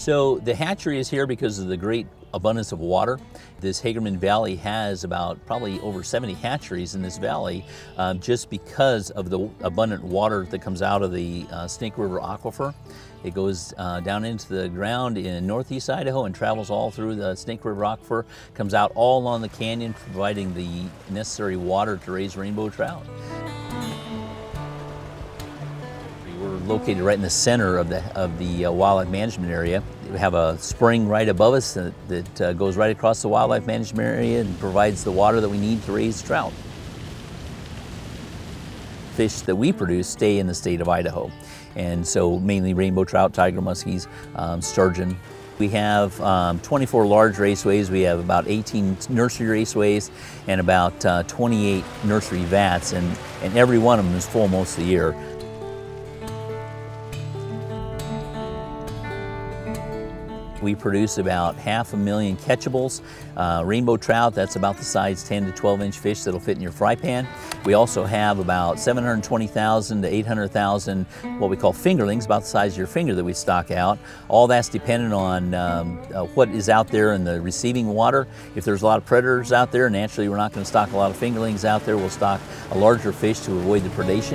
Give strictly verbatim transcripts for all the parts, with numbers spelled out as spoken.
So the hatchery is here because of the great abundance of water. This Hagerman Valley has about probably over seventy hatcheries in this valley um, just because of the abundant water that comes out of the uh, Snake River aquifer. It goes uh, down into the ground in northeast Idaho and travels all through the Snake River aquifer, comes out all along the canyon, providing the necessary water to raise rainbow trout. We're located right in the center of the, of the uh, wildlife management area. We have a spring right above us that, that uh, goes right across the wildlife management area and provides the water that we need to raise trout. Fish that we produce stay in the state of Idaho, and so mainly rainbow trout, tiger muskies, um, sturgeon. We have um, twenty-four large raceways. We have about eighteen nursery raceways and about uh, twenty-eight nursery vats, and, and every one of them is full most of the year. We produce about half a million catchables. Uh, rainbow trout, that's about the size ten to twelve inch fish that'll fit in your fry pan. We also have about seven hundred twenty thousand to eight hundred thousand what we call fingerlings, about the size of your finger, that we stock out. All that's dependent on um, uh, what is out there in the receiving water. If there's a lot of predators out there, naturally we're not going to stock a lot of fingerlings out there. We'll stock a larger fish to avoid the predation.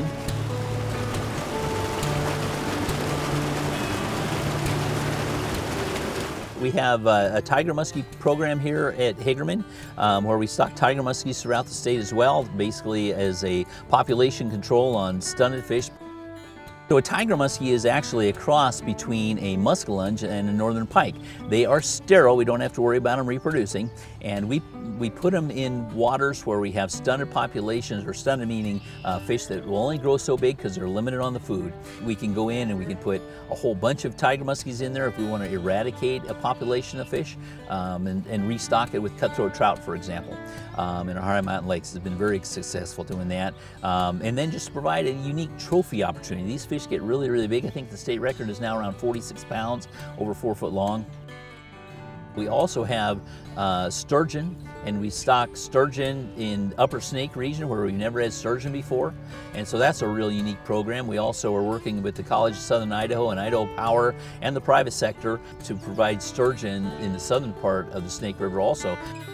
We have a, a tiger muskie program here at Hagerman um, where we stock tiger muskies throughout the state as well, basically as a population control on stunted fish. So a tiger muskie is actually a cross between a muskellunge and a northern pike. They are sterile, we don't have to worry about them reproducing, and we, we put them in waters where we have stunted populations, or stunted meaning uh, fish that will only grow so big because they're limited on the food. We can go in and we can put a whole bunch of tiger muskies in there if we want to eradicate a population of fish um, and, and restock it with cutthroat trout, for example. Um, in our high mountain lakes has been very successful doing that. Um, and then just provide a unique trophy opportunity. These fish get really, really big. I think the state record is now around forty-six pounds, over four foot long. We also have uh, sturgeon, and we stock sturgeon in Upper Snake region where we've never had sturgeon before. And so that's a real unique program. We also are working with the College of Southern Idaho and Idaho Power and the private sector to provide sturgeon in the southern part of the Snake River also.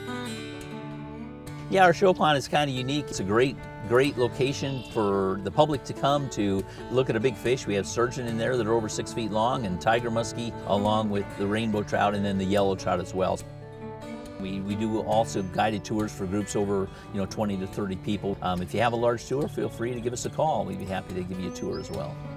Yeah, our show pond is kind of unique. It's a great, great location for the public to come to look at a big fish. We have sturgeon in there that are over six feet long, and tiger muskie along with the rainbow trout and then the yellow trout as well. We, we do also guided tours for groups over you know, twenty to thirty people. Um, if you have a large tour, feel free to give us a call. We'd be happy to give you a tour as well.